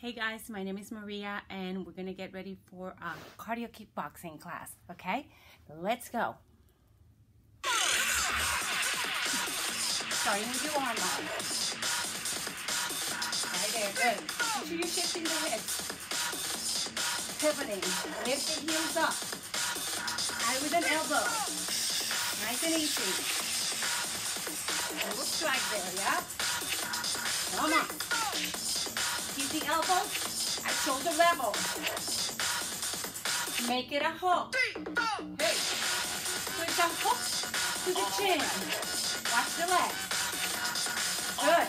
Hey guys, my name is Maria and we're gonna get ready for a cardio kickboxing class, okay? Let's go. Starting with your arm on. Right there, good. Make sure you're shifting the hips. Pivoting, lift the heels up. Add with an elbow. Nice and easy. A little strike there, yeah? Come on. Keep the elbow at shoulder level. Make it a hook. Hey. Push the hook to the chin. Watch the leg. Good.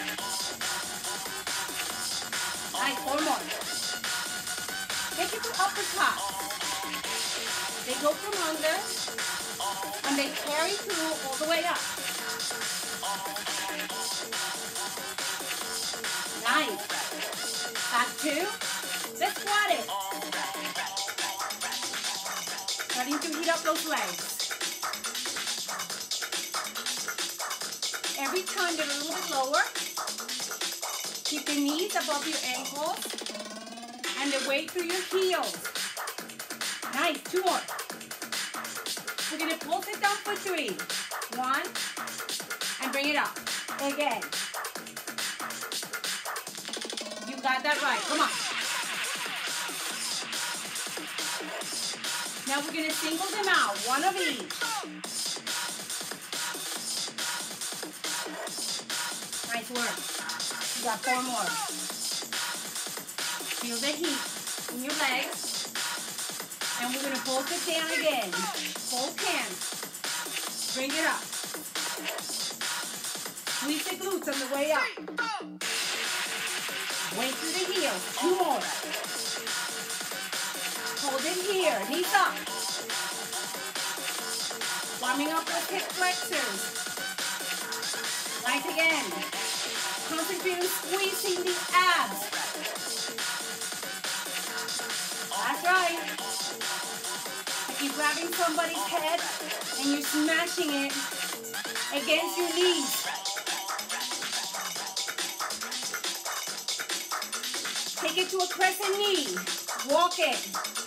Nice, four more. Take it to uppercut. They go from under and they carry through all the way up. Nice. Back two. Let's squat it. Starting to heat up those legs. Every time get a little bit lower. Keep the knees above your ankles and the weight through your heels. Nice. Two more. We're going to pulse it down for three. One. And bring it up. Again. You got that right. Come on. Now we're going to single them out. One of each. Nice work. You got four more. Feel the heat in your legs. And we're going to pulse it down again. Both hands. Bring it up. Squeeze the glutes on the way up. Weight through the heels. Two more. Hold it here. Knees up. Warming up those hip flexors. Nice again. Concentrate on squeezing the abs. That's right. Like you're grabbing somebody's head and you're smashing it against your knees. Take it to a crescent knee. Walk it.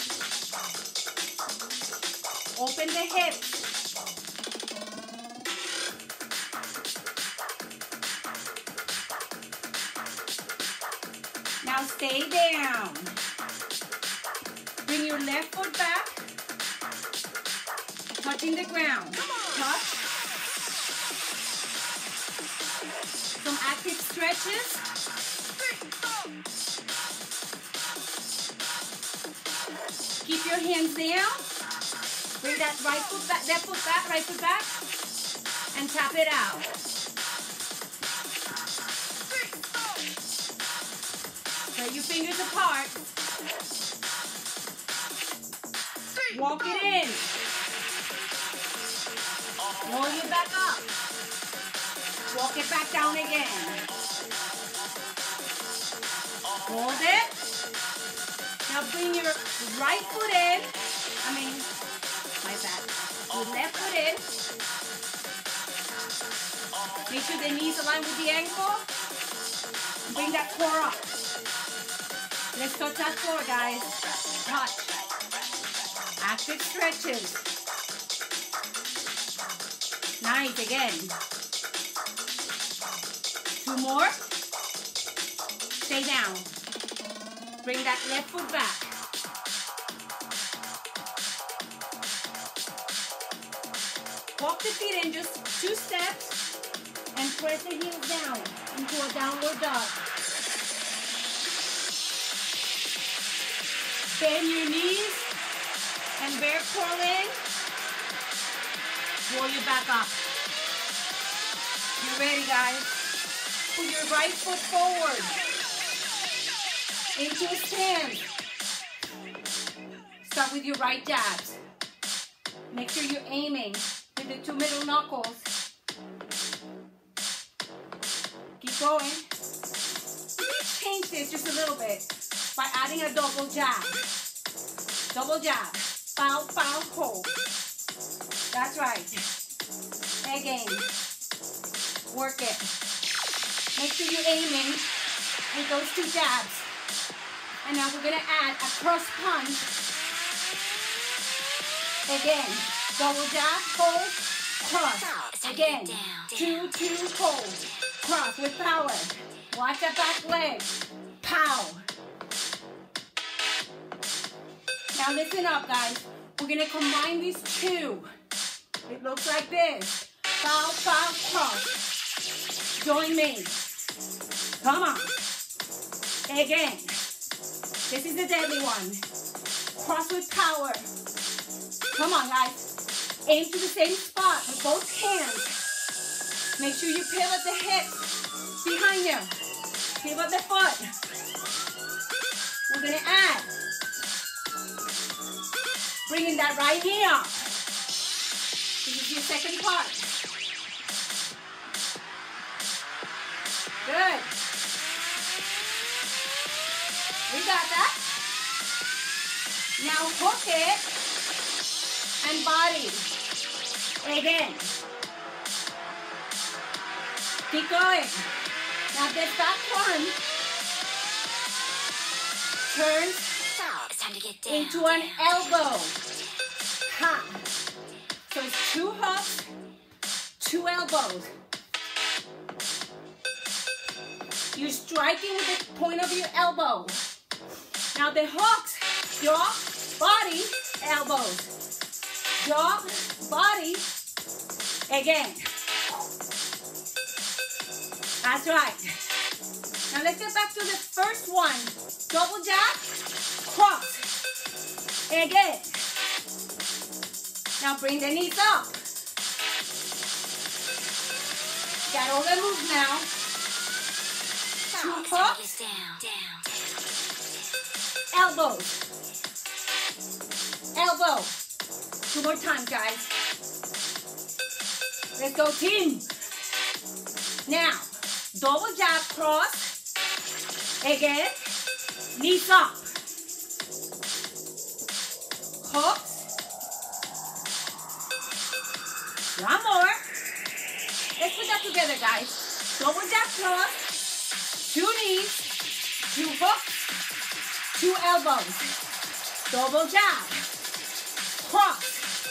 Open the hips. Now stay down. Bring your left foot back. Touching the ground. Touch. Some active stretches. Keep your hands down. Bring that right foot back, left foot back, right foot back. And tap it out. Spread your fingers apart. Walk it in. Roll it back up. Walk it back down again. Hold it. Now bring your right foot in. My bad. Your left foot in. Make sure the knees align with the ankle. Bring that core up. Let's touch that core, guys. Touch. Active stretches. Nice, again. Two more. Stay down. Bring that left foot back. Walk the feet in just 2 steps and press the heels down into a downward dog. Bend your knees and bear crawl in. Roll your back up. You ready, guys? Put your right foot forward. Into a stand. Start with your right jabs. Make sure you're aiming with the 2 middle knuckles. Keep going. Change this just a little bit by adding a double jab. Double jab. Bow, bow, hold. That's right. Again. Work it. Make sure you're aiming with those 2 jabs. And now we're gonna add a cross punch. Again, double jab, hold, cross. Again, 2, 2, hold, cross with power. Watch that back leg, pow. Now listen up, guys. We're gonna combine these two. It looks like this. Pow, pow, cross. Join me. Come on. Again. This is the deadly one. Cross with power. Come on, guys. Aim to the same spot with both hands. Make sure you pivot the hips behind you. Pivot the foot. We're gonna add. Bringing that right knee up. This is your second part. Good. We got that. Now hook it and body. Again. Keep going. Now this back one turns into an elbow. Ha. So it's 2 hooks, 2 elbows. You're striking with the point of your elbow. Now the hooks, jaw, body, elbows. Jaw, body, again. That's right. Now let's get back to the first one. Double jab, cross. Again. Now bring the knees up. Got all the moves now. 2 hooks. Elbows. Elbow. 2 more times, guys. Let's go, team. Now, double jab, cross. Again. Knees up. Hooks. 1 more. Let's put that together, guys. Double jab, cross. 2 knees. 2 hooks. 2 elbows. Double jab. Cross.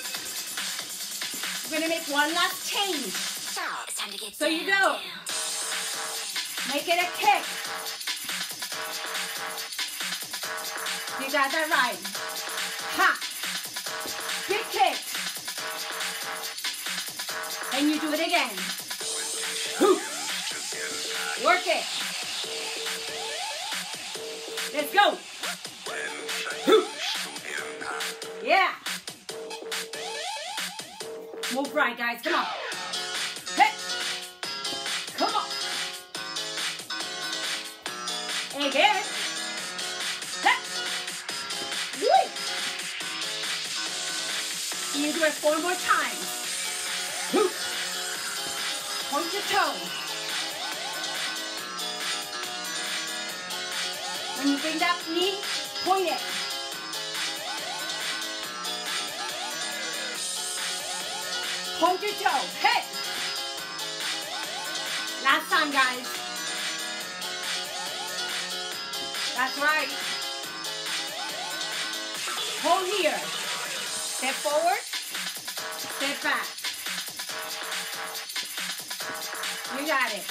We're gonna make one last change. It's time to get So you go. Make it a kick. You got that right. Ha. Big kick. And you do it again. Hoo. Work it. Let's go. Hoo. Yeah. Move right, guys. Come on. Hey. Come on. Again. Hey. Woo. You do it 4 more times. Hoo. Point your toe. When you bring that knee, point it. Point your toe. Hey! Last time, guys. That's right. Hold here. Step forward. Step back. You got it.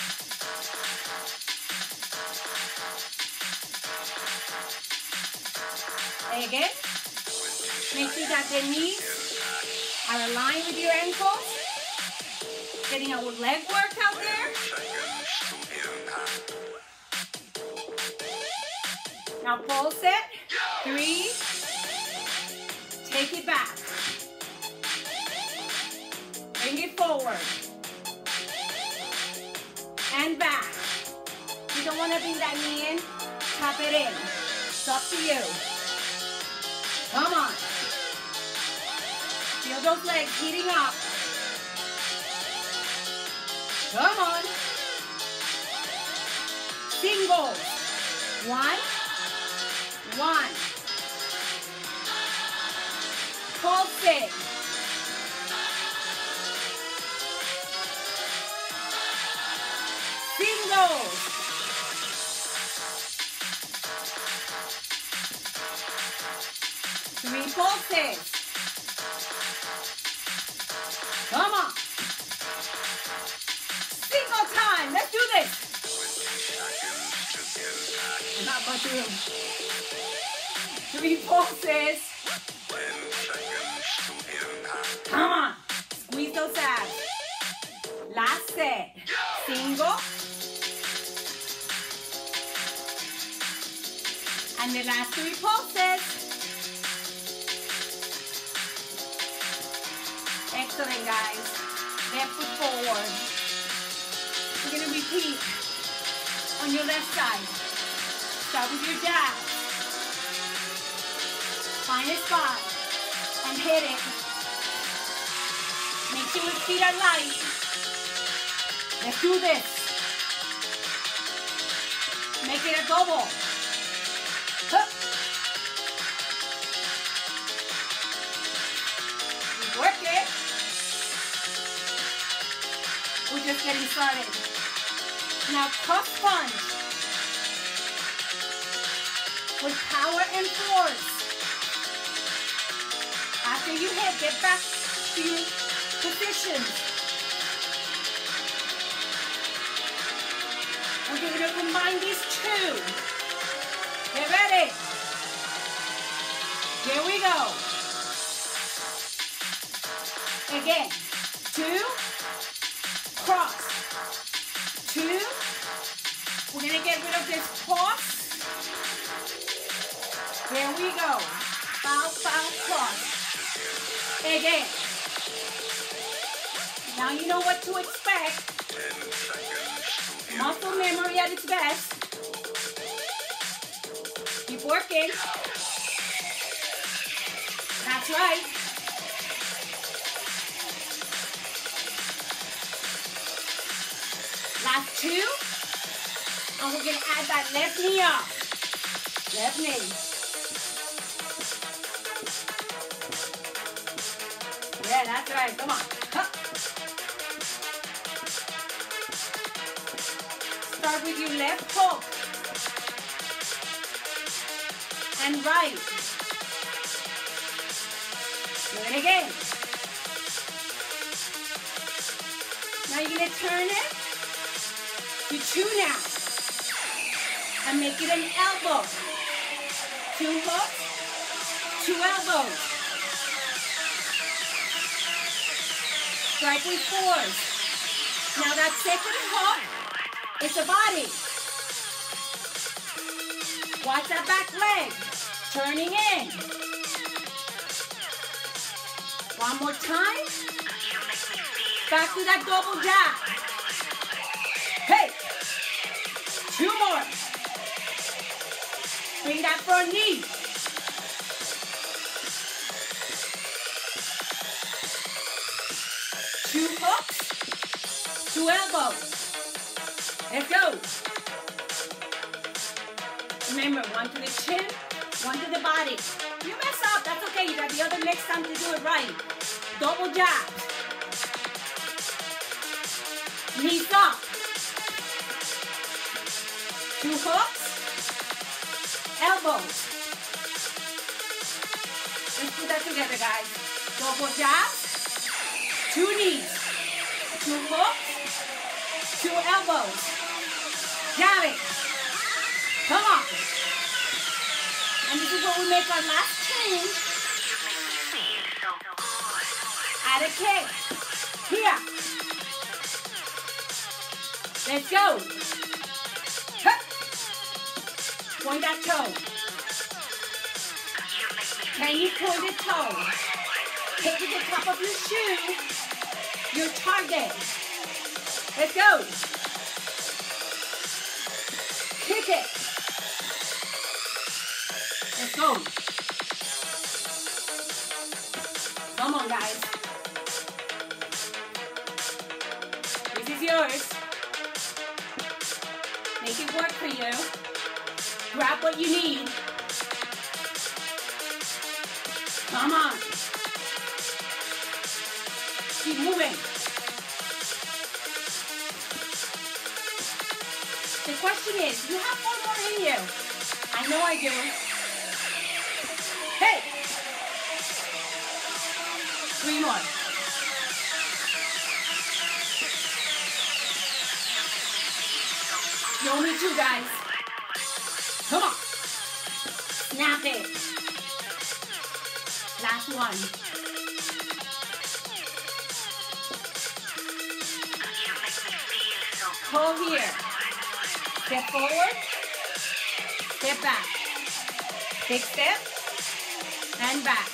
Again. Make sure that the knees are aligned with your ankles. Getting our leg work out there. Now pulse it. 3. Take it back. Bring it forward. And back. You don't want to bring that knee in. Tap it in. It's up to you. Come on. Feel those legs heating up. Come on. Singles. 1. 1. Pulse it. Singles. pulses. Come on. Single time. Let's do this. Not much room. 3 pulses. Come on. Squeeze those abs. Last set. Single. And the last 3 pulses. Excellent, guys. Left foot forward. We're going to repeat on your left side. Start with your jab. Find a spot and hit it. Make sure your feet are light. Let's do this. Make it a double. Hup. Work it. We're just getting started. Now cross punch with power and force. After you hit, get back to your position. We're going to combine these 2. Get ready. Here we go. Again. 2. Cross. 2. We're going to get rid of this pause. There we go. Bow, bow, cross. Again. Now you know what to expect. Muscle memory at its best. Keep working. That's right. Last 2. And we're going to add that left knee up. Left knee. Yeah, that's right. Come on. Hup. Start with your left hook. And right. Do it again. Now you're going to turn it to 2 now. And make it an elbow. 2 hooks, 2 elbows. Strike with 4s. Now that second hook is the body. Watch that back leg. Turning in. One more time. Back to that double jab. Hey. 2 more. Bring that front knee. Two hooks, 2 elbows. Let's go. Remember, 1 to the chin, 1 to the body. You mess up, that's okay. You got the other next time to do it right. Double jabs. Knees up. 2 hooks, elbows. Let's put that together, guys. Double jabs, 2 knees, 2 hooks, 2 elbows. Jab it. Come on. And this is what we make our last chain. Add a kick. Here. Let's go. Hup. Point that toe. Can you point the toe? Take to the top of your shoe. Your target. Let's go. Kick it. Let's go. Come on, guys. This is yours. Make it work for you. Grab what you need. Come on. Keep moving. The question is, you have 4 more in you. I know I do. Hey, 3 more. You me too, guys. Come on. Snap it. Last one. Hold here. Step forward. Step back. Big step. And back.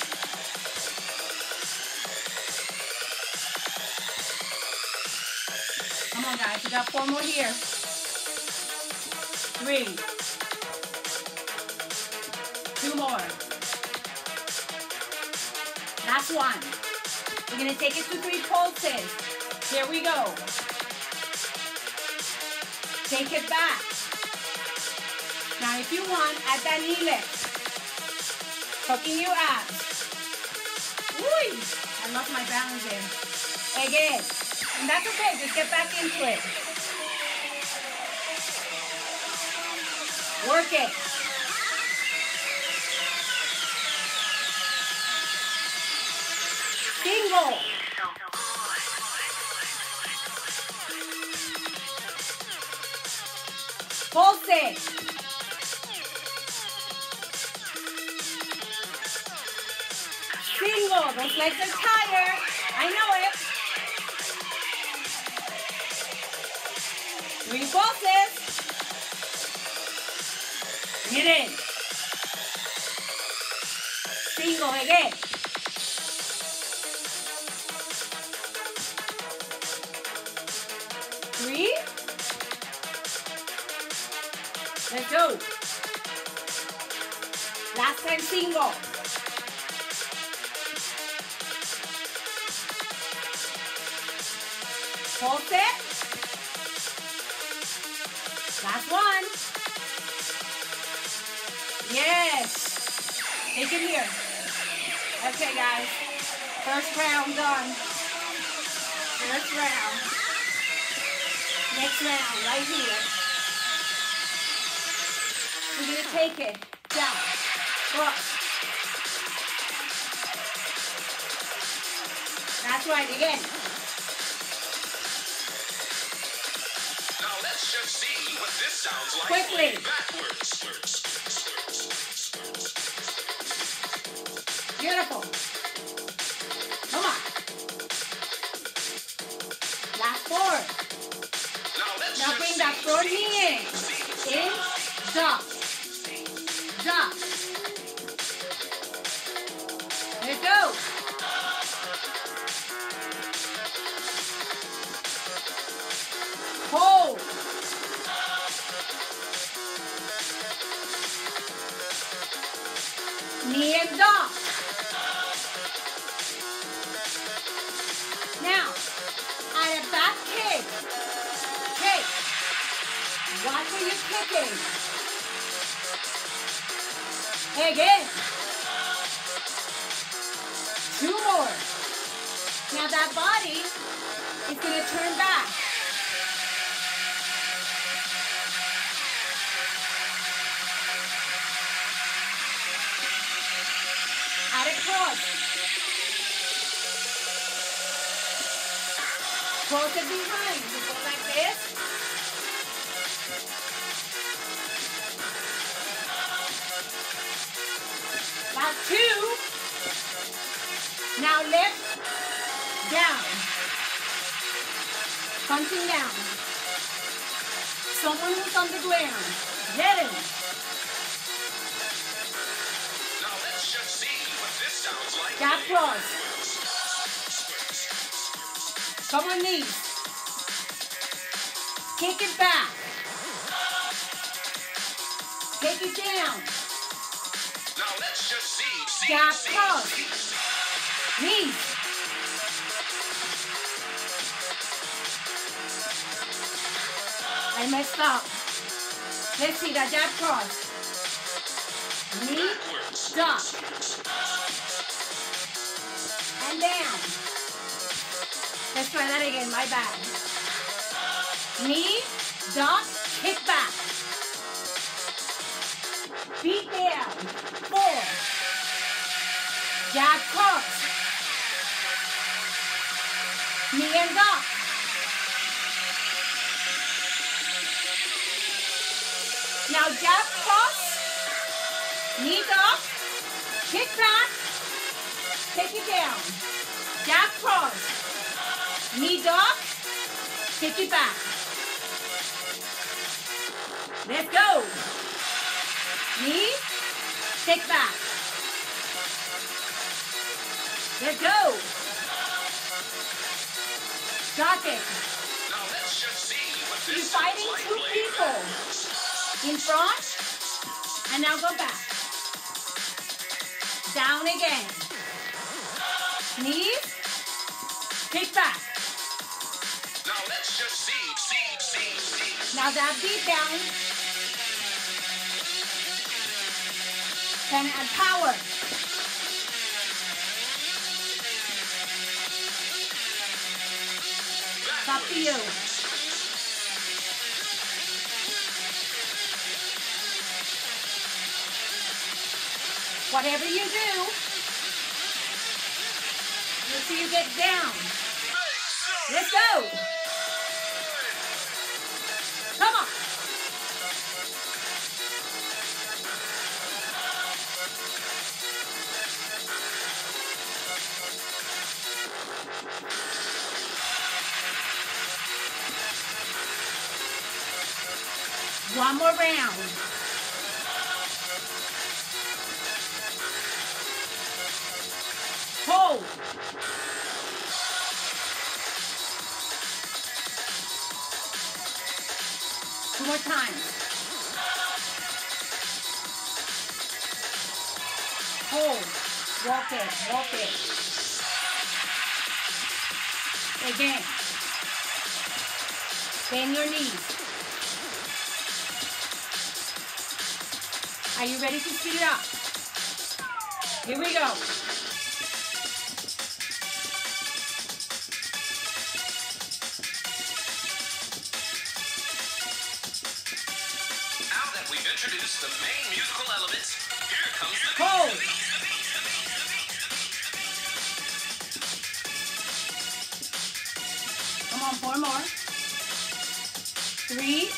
Come on, guys. We got 4 more here. 3. 2 more. Last one. We're going to take it to 3 pulses. Here we go. Take it back. Now, if you want, add that knee lift. Hooking your abs. Whee! I lost my balance there. Again. And that's okay. Just get back into it. Work it. Single. Pulse it. Single. Those legs are tired. I know it. 3 pulses. Get in. Single again. Three. Let's go. Last time single. Pulse it. Last one. Yes. Take it here. Okay, guys. First round done. First round. Next round, right here. We're going to take it down. Cross. That's right, again. Now let's just see what this sounds like. Quickly. Backwards. Beautiful. Come on. Last 4. Now bring that front knee in. In, drop. Drop. Let's go. Hold. Knee and drop. Now, add a back kick. Kick. Watch where you're kicking. Again. 2 more. Now that body is going to turn back. Add a cross. Cross it behind. You go like this. Last 2. Now lift, down, punching down. Someone who's on the ground, get him. Now let's just see what this sounds like. Gap cross. Come on knees. Kick it back. Take it down. Now let's just see. Gap cross. Knees. I messed up. Let's see that jab cross. Knee, drop. And down. Let's try that again, my bad. Knee, drop, kick back. Feet down. 4. Jab cross. Knee ends up. Now jab cross, knees up, kick back, take it down. Jab cross, knees up, kick it back. Let's go. Knee, kick back. Let's go. Got it. Now let's just see what You're this fighting sounds like two later. people. In front, and now go back. Down again. Knees, kick back. Now let's just see. Now that beat down can add power. It's up to you. Whatever you do, make sure you get down. Let's go. Come on. One more round. Hold. Two more times. Hold. Walk it. Walk it. Again. Bend your knees. Are you ready to speed it up? Here we go. Introduce the main musical elements. Here comes the Hold. Come on, 4 more. 3,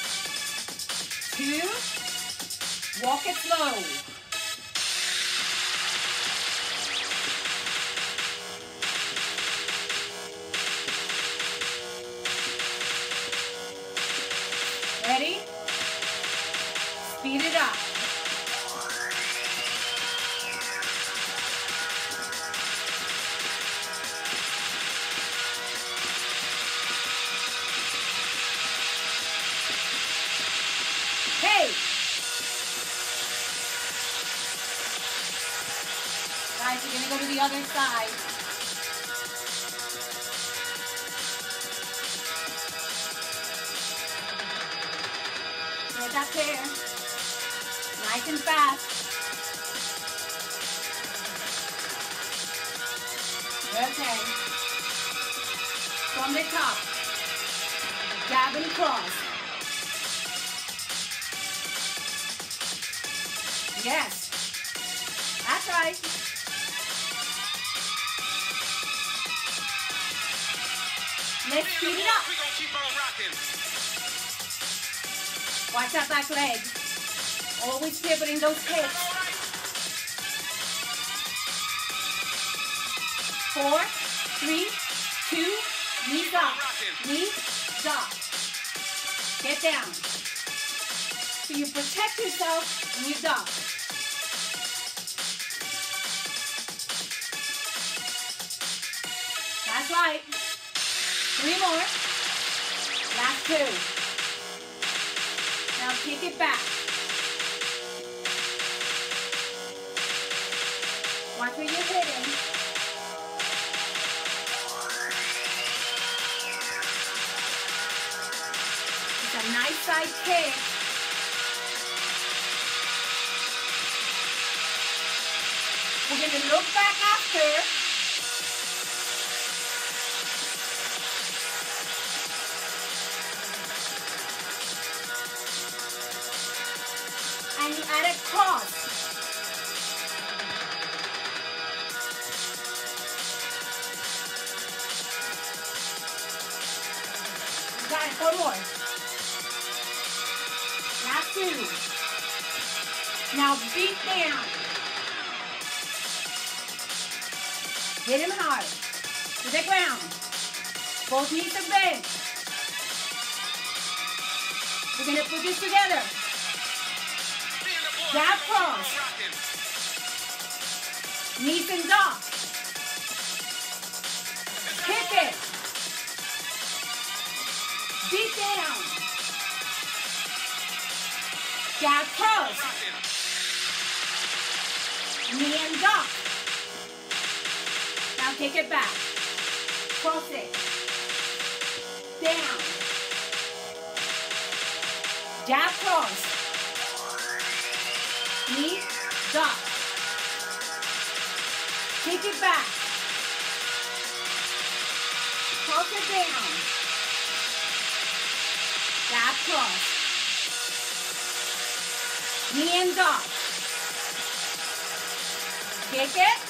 2, walk it slow. Ready? Speed it up. Hey! Guys, you're gonna go to the other side. Get that there. Nice and fast. Okay. From the top. Jab and cross. Yes. That's right. Let's speed it up. We're gonna keep on rocking. Watch that back leg. Always pivoting those hips. 4, 3, 2, knees up. Knees up. Get down. So you protect yourself when you duck. That's right. 3 more. Last 2. Now kick it back. Watch where you're hitting. It's a nice side kick. We're going to look back after. And you add a cross. 4 more. Last 2. Now beat down. Hit him hard. To the ground. Both knees are bent. We're going to put this together. Jab cross. Knees and dog. Kick it. Beat down. Jab cross. Knee and dog. Now kick it back. Cross it. Down. Jab cross. Knee, dog. Kick it back. Cross it down. Jab cross. Knee and dog. Kick it.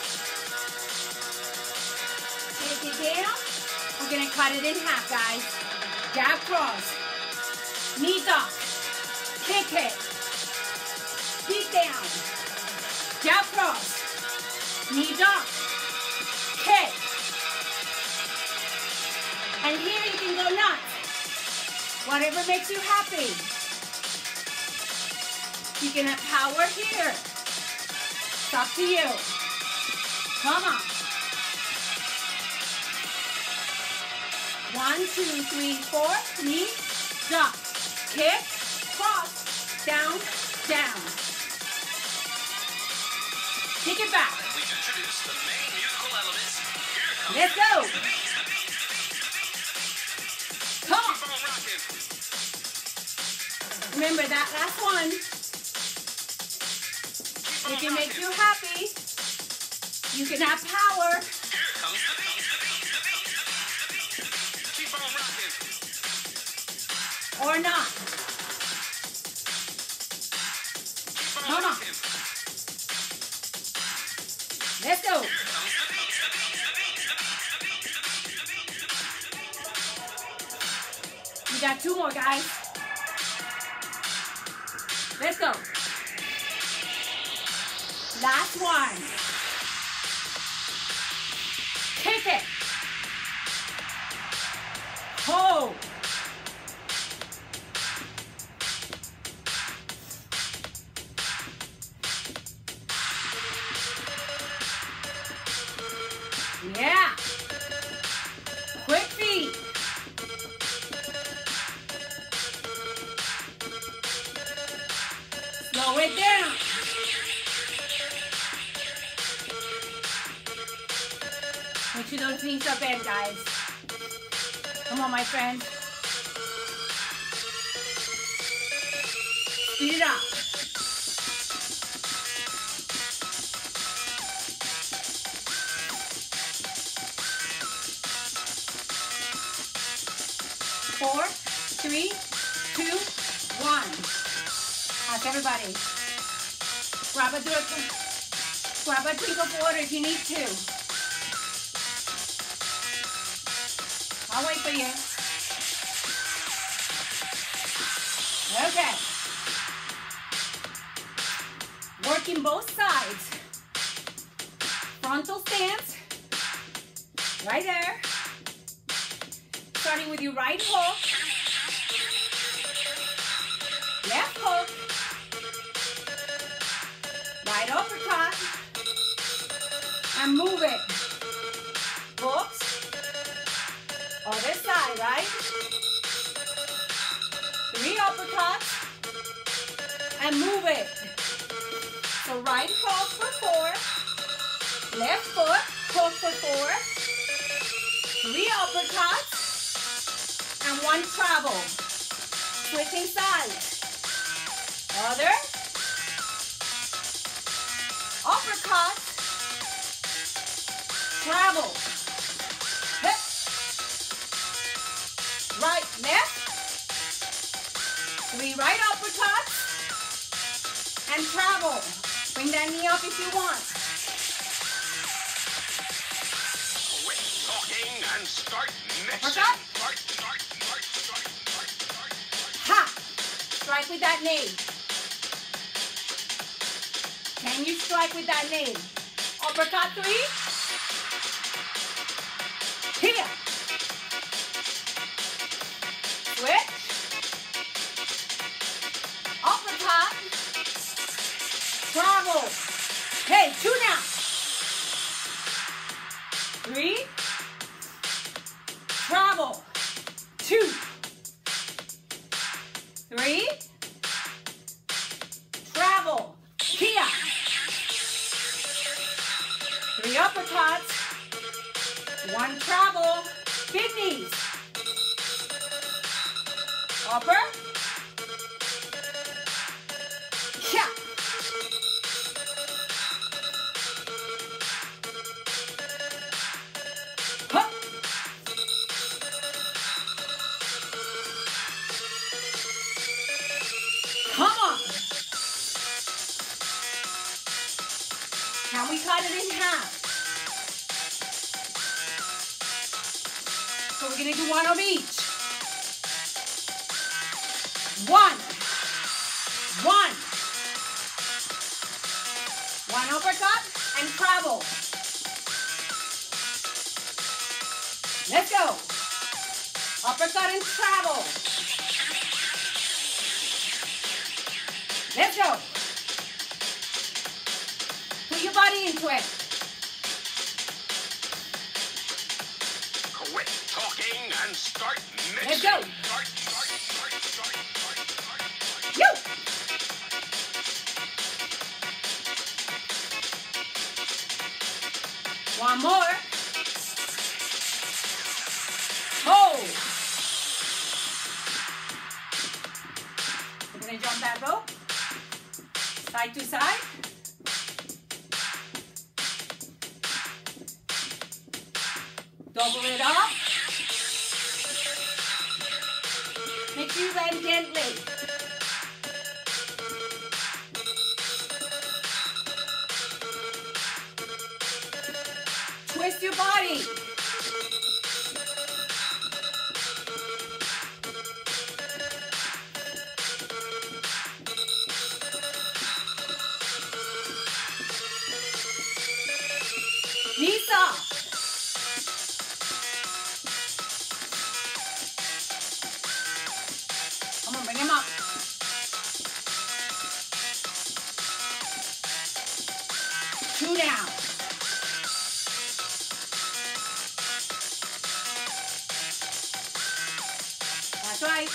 Take it down. We're going to cut it in half, guys. Jab cross. Knee dog. Kick it. Beat down. Jab cross. Knee dog. Kick. And here you can go nuts. Whatever makes you happy. You can have power here. It's up to you. Come on. 1, 2, 3, 4. Knee, drop, kick, cross, down, down. Kick it back. We've introduced the main musical elements. Here comes Let's go. Come on. Keep on rocking. Remember that last one. It can make you happy. You can have power. Here comes the beat. Keep on rocking. Or not. Keep on Come on. rocking. Let's go. Here comes the beat. We got 2 more, guys. Let's go. Last one. Kick it. Hold. Yeah. Quick feet. Slow it down. Make sure those knees are bent, guys. Come on, my friends. Speed it up. Four, three, two, one. Ask everybody. Grab a drink of water if you need to. I'll wait for you. Okay. Working both sides. Frontal stance. Right there. Starting with your right hook. Left hook. Right uppercut. And move it. Hooks. Other side, right? 3 uppercuts. And move it. So right hook for 4. Left foot, hook for 4. 3 uppercuts. And 1 travel. Switching sides. Other. Uppercut. Travel. Hip. Right, left. 3 right uppercuts. And travel. Bring that knee up if you want. Quit talking and start mixing. Uppercut. Start. strike with that knee? Can you strike with that knee? Uppercut 3. Here. Switch. Uppercut. Travel. Hey, 2 now. 3. Travel. 2. 3. Travel. Kia. 3 uppercuts. 1 travel. Big knees. Upper. Kia. Hup. Come on. Now we cut it in half. So we're going to do 1 of each. 1. 1. 1 uppercut and travel. Let's go. Uppercut and travel. Let's go. Put your body into it. Quit talking and start mixing. Let's go. Start. You. One more. Hold. We're going to jump that rope. Side to side. Double it up. Make sure you land gently. Twist your body. Knees up. Come on, bring him up. Two down. That's right.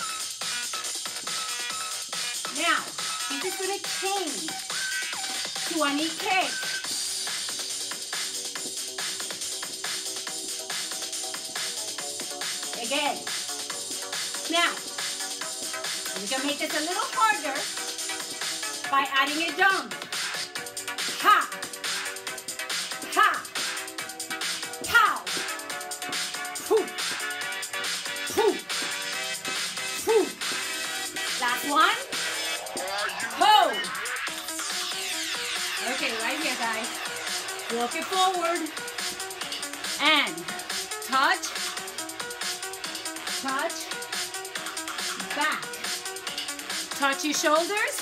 Now, this is going to change to a knee kick. Again. Now, we can make this a little harder by adding a jump. Ha! Ha! Pow! Poof! Poof! Poof! Last one. Ho! Okay, right here, guys. Walk it forward. And touch. Touch. Back. Touch your shoulders.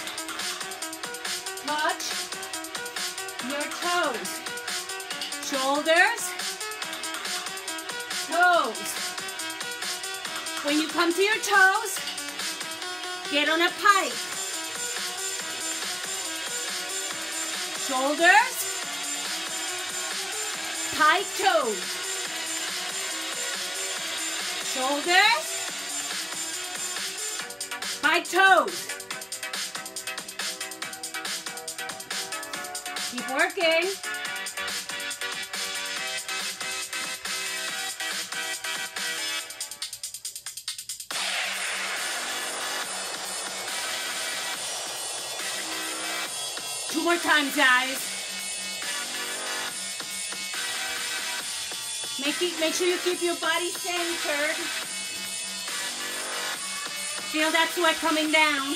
Touch your toes. Shoulders. Toes. When you come to your toes, get on a pike. Shoulders. Pike toes. Shoulders. Pike toes. Keep working. Two more times, guys. Make sure you keep your body centered. Feel that sweat coming down.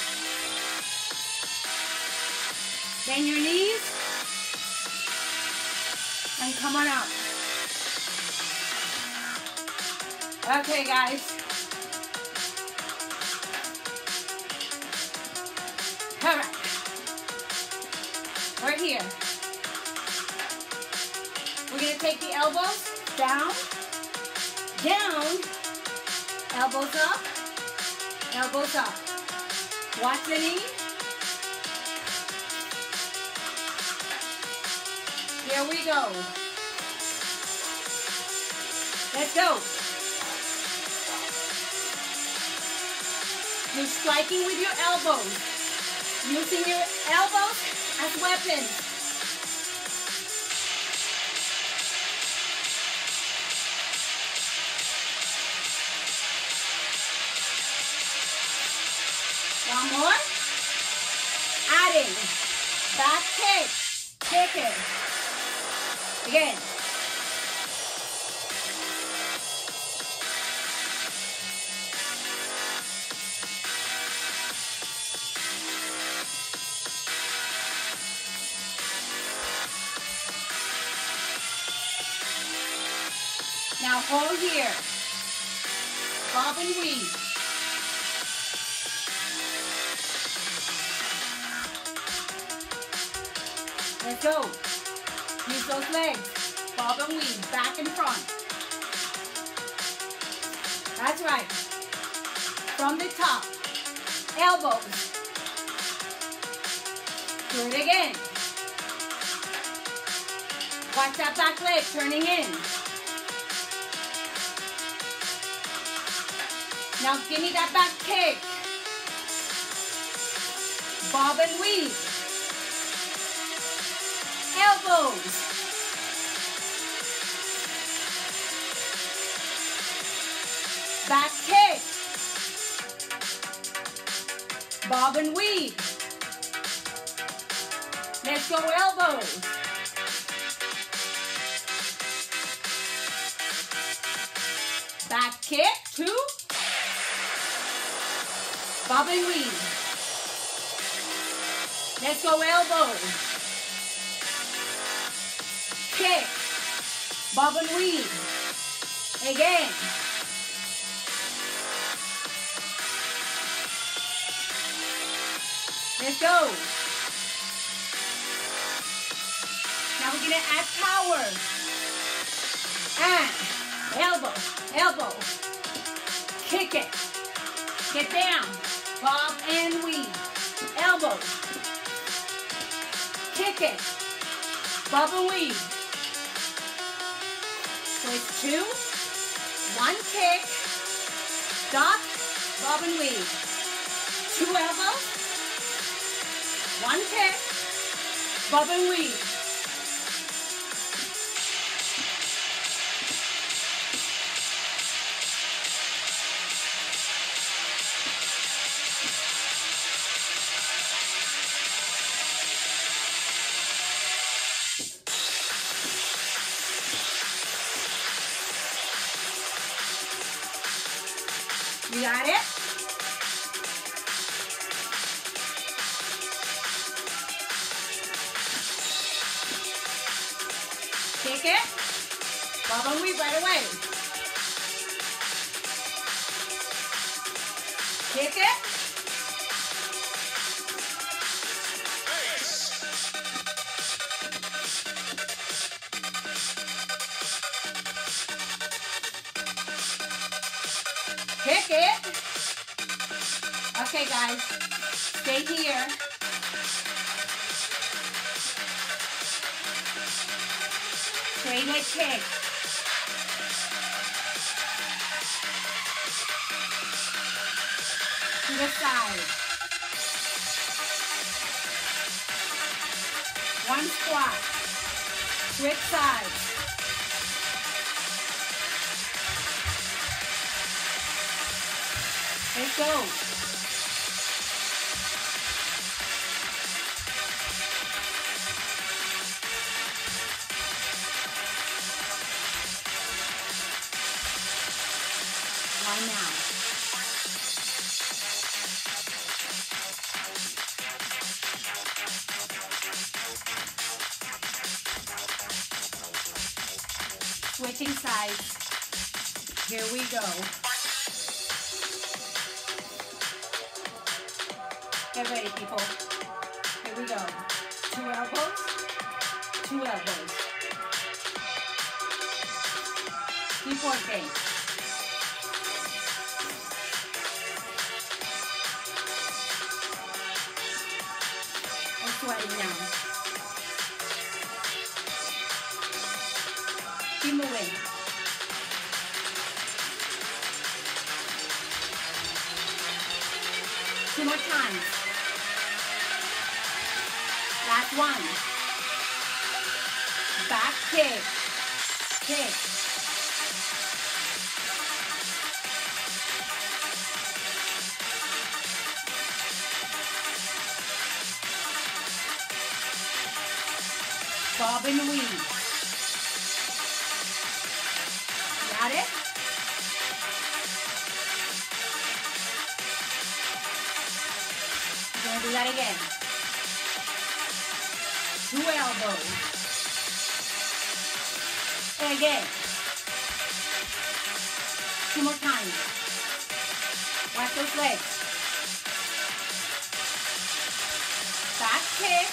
Bend your knees. And come on up. Okay, guys. All right. We're here. We're going to take the elbows down, down, elbows up, elbows up. Watch the knee. Here we go. Let's go. You're striking with your elbows. Using your elbows as weapons. One more. Adding. Back kick. Kick it. Again. Now hold here. Bob and weave. Let's go. Use those legs. Bob and weave. Back and front. That's right. From the top. Elbows. Do it again. Watch that back leg turning in. Now give me that back kick. Bob and weave. Elbows. Back kick. Bob and weave. Let's go elbows. Back kick, 2. Bob and weave. Let's go elbows. Kick. Bob and weave. Again. Let's go. Now we're going to add power. And elbow, elbow. Kick it. Get down. Bob and weave. Elbow. Kick it. Bob and weave. So it's 2. 1 kick. Stop. Bob and weave. 2 elbows. 1 kick. Bob and weave. You got it? Kick it. Bob and weave right away. Kick it. Kick it. Okay, guys. Stay here. Straight leg kick. To the side. 1 squat. Switch sides. Let's go. Why now? Switching sides. Here we go. Get ready, people. Here we go. 2 elbows, 2 elbows. Keep working. I'm sweating now. Keep moving. Two more times. Last one. Back kick. Kick. Bob and weave. Got it? We're gonna do that again. 2 elbows. And again. 2 more times. Watch those legs. Back kick.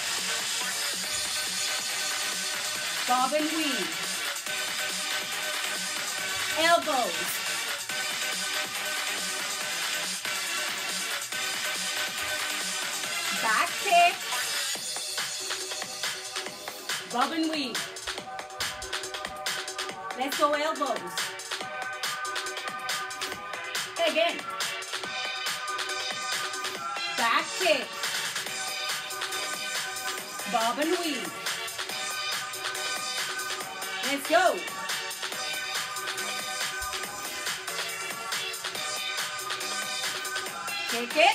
Bob and weave. Elbows. Back kick. Bob and weave. Let's go elbows. Again. Back kick. Bob and weave. Let's go. Take it.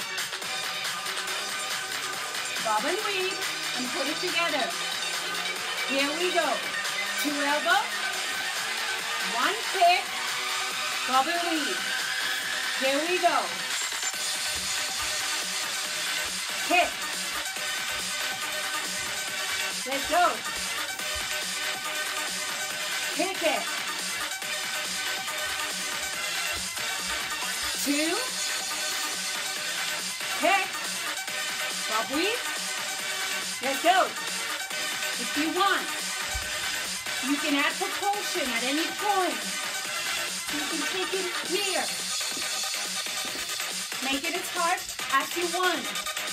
Bob and weave and put it together. Here we go. 2 elbows. 1 kick. Bob and weave. Here we go. Kick. Let's go. Kick it. 2. Kick. Bob weave. Let's go. If you want, you can add propulsion at any point. You can take it here. Make it as hard as you want.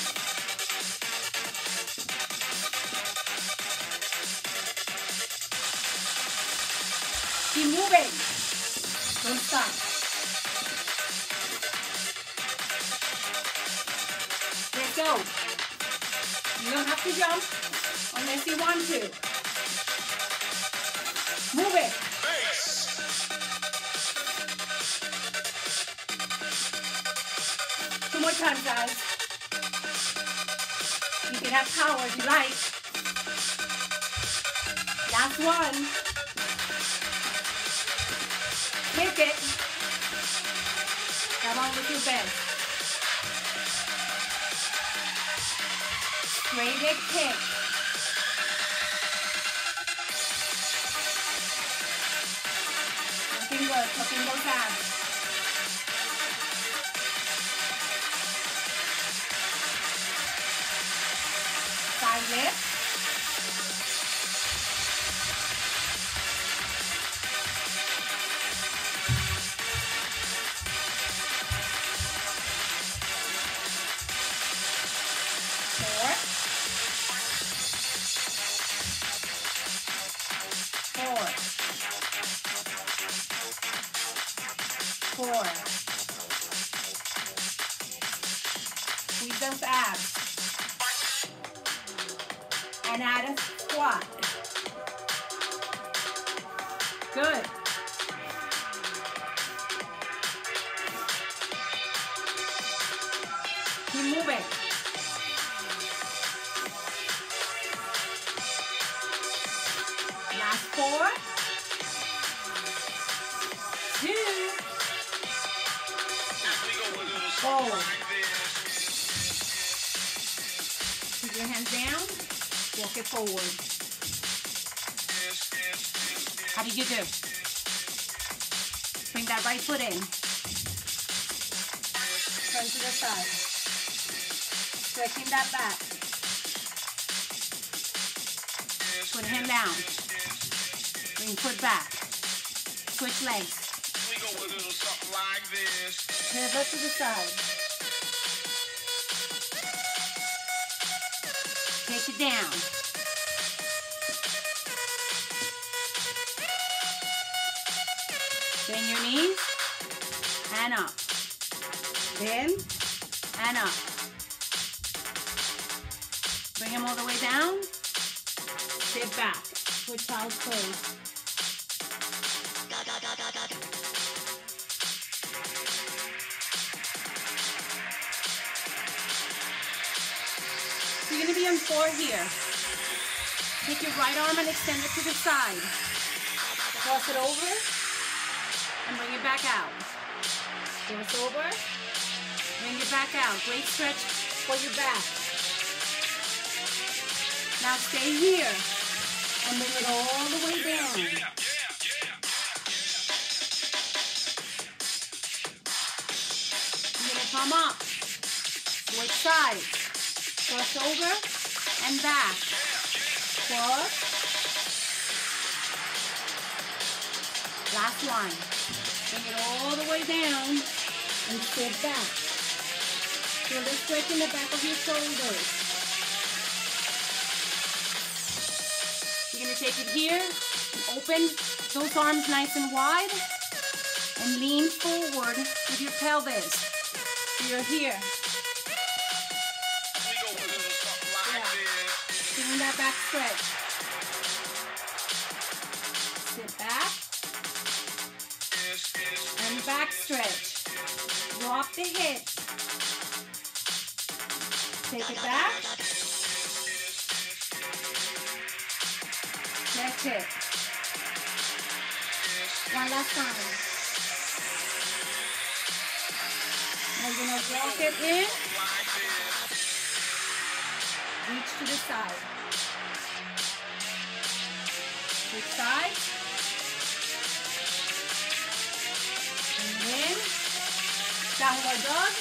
Keep moving. Don't stop. Let's go. You don't have to jump unless you want to. Move it. Two more times, guys. You can have power if you like. Last one. Kick it. Come on with your best. Straight leg kick. Looking good, tucking those abs. Side lift. Four. Squeeze those abs. And add a squat. Good. Keep moving. Last 4. 2. Forward. Put your hands down. Walk it forward. How did you do? Bring that right foot in. Turn to the side. Stretching that back. Put hand down. Bring foot back. Switch legs. We go a little something like this. Pivot to the side. Take it down. Bend your knees and up. Bend and up. Bring them all the way down. Sit back. Switch child's pose. So you're going to be on 4 here. Take your right arm and extend it to the side. Cross it over and bring it back out. Cross over, bring it back out. Great stretch for your back. Now stay here and bring it all the way down. You're going to come up. Switch sides. Cross over and back. Cross. Last one. Bring it all the way down and sit back. Feel the stretch in the back of your shoulders. You're going to take it here and open those arms nice and wide and lean forward with your pelvis. So you're here. Doing that back stretch. Sit back. And back stretch. Drop the hips. Take it back. That's it. One last time. Now you're going to walk it in. Reach to the side. Switch sides. And in. Downward dog.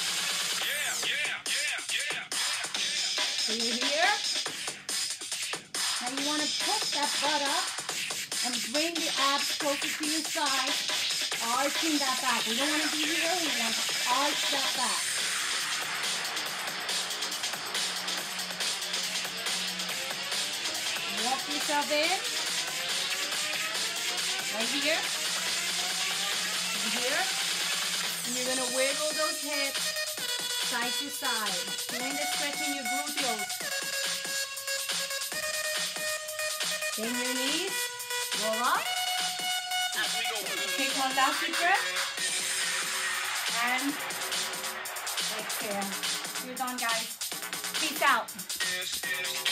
So you're here. Now you want to push that butt up and bring the abs closer to your side. Arching that back. We don't want to be here. We want to arch that back. Walk yourself in. Right here. Here. And you're going to wiggle those hips side to side. Doing the stretch in your gluteals. Bend your knees. Roll up. Take one last deep breath. And exhale. You're done, guys. Peace out.